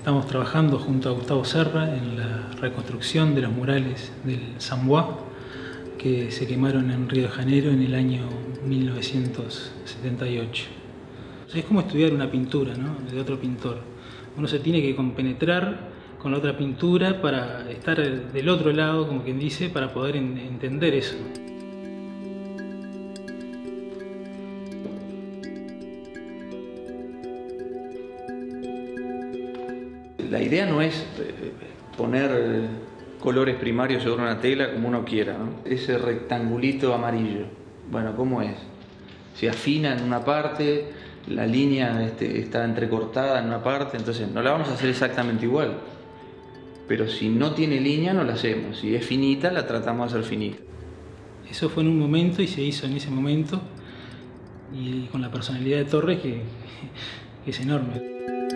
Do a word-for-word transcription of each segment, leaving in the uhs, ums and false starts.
Estamos trabajando junto a Gustavo Serra en la reconstrucción de los murales del Sambois que se quemaron en Río de Janeiro en el año mil novecientos setenta y ocho. Es como estudiar una pintura, ¿no?, de otro pintor. Uno se tiene que compenetrar con la otra pintura para estar del otro lado, como quien dice, para poder entender eso. La idea no es poner colores primarios sobre una tela como uno quiera, ¿no? Ese rectangulito amarillo, bueno, ¿cómo es? Se afina en una parte, la línea este, está entrecortada en una parte, entonces no la vamos a hacer exactamente igual. Pero si no tiene línea, no la hacemos. Si es finita, la tratamos de hacer finita. Eso fue en un momento y se hizo en ese momento, y con la personalidad de Torres que, que es enorme.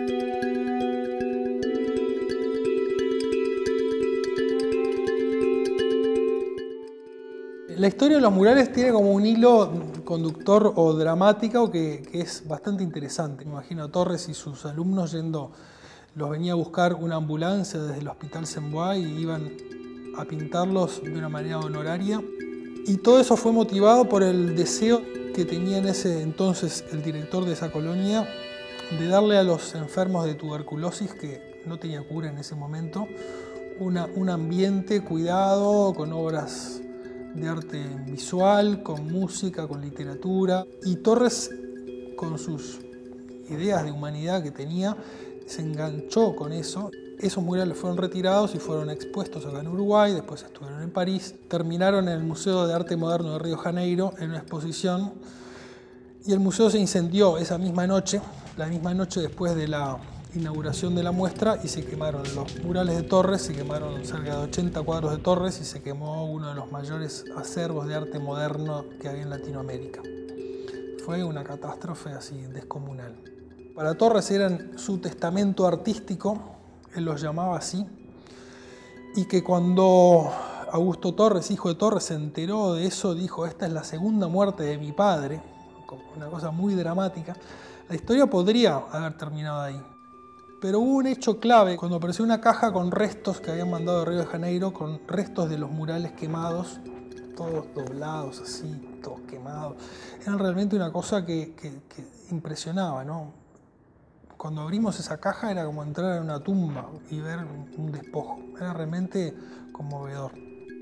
La historia de los murales tiene como un hilo conductor o dramático que, que es bastante interesante. Me imagino a Torres y sus alumnos yendo, los venía a buscar una ambulancia desde el Hospital Sambois y iban a pintarlos de una manera honoraria. Y todo eso fue motivado por el deseo que tenía en ese entonces el director de esa colonia de darle a los enfermos de tuberculosis, que no tenía cura en ese momento, una, un ambiente cuidado, con obras de arte visual, con música, con literatura. Y Torres, con sus ideas de humanidad que tenía, se enganchó con eso. Esos murales fueron retirados y fueron expuestos acá en Uruguay, después estuvieron en París, terminaron en el Museo de Arte Moderno de Río de Janeiro en una exposición, y el museo se incendió esa misma noche, la misma noche después de la inauguración de la muestra, y se quemaron los murales de Torres, se quemaron cerca de ochenta cuadros de Torres y se quemó uno de los mayores acervos de arte moderno que había en Latinoamérica. Fue una catástrofe así descomunal. Para Torres eran su testamento artístico, él los llamaba así, y que cuando Augusto Torres, hijo de Torres, se enteró de eso, dijo: esta es la segunda muerte de mi padre, como una cosa muy dramática. La historia podría haber terminado ahí. Pero hubo un hecho clave cuando apareció una caja con restos que habían mandado de Río de Janeiro, con restos de los murales quemados, todos doblados así, todos quemados. Era realmente una cosa que, que, que impresionaba, ¿no? Cuando abrimos esa caja era como entrar en una tumba y ver un despojo. Era realmente conmovedor.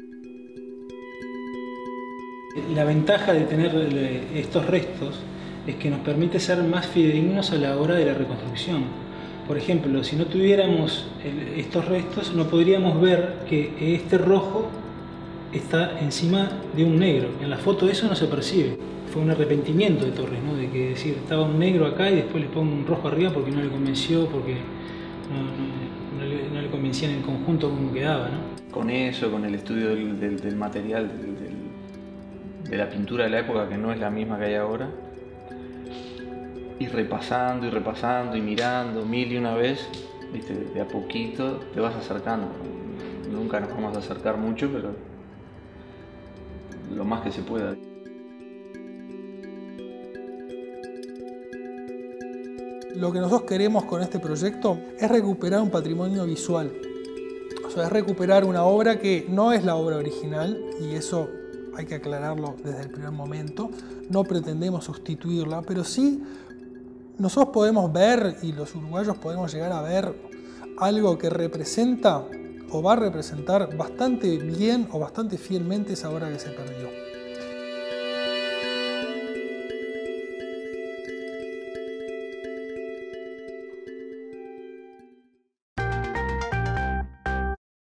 La ventaja de tener estos restos es que nos permite ser más fidedignos a la hora de la reconstrucción. Por ejemplo, si no tuviéramos estos restos, no podríamos ver que este rojo está encima de un negro. En la foto eso no se percibe. Fue un arrepentimiento de Torres, ¿no?, de que decir, estaba un negro acá y después le pongo un rojo arriba porque no le convenció, porque no, no, no, le, no le convencía en el conjunto cómo quedaba, ¿no? Con eso, con el estudio del, del, del material, del, del, de la pintura de la época, que no es la misma que hay ahora, y repasando y repasando y mirando mil y una vez, ¿viste? De a poquito te vas acercando. Nunca nos vamos a acercar mucho, pero lo más que se pueda. Lo que nosotros queremos con este proyecto es recuperar un patrimonio visual. O sea, es recuperar una obra que no es la obra original, y eso hay que aclararlo desde el primer momento. No pretendemos sustituirla, pero sí nosotros podemos ver, y los uruguayos podemos llegar a ver, algo que representa o va a representar bastante bien o bastante fielmente esa obra que se perdió.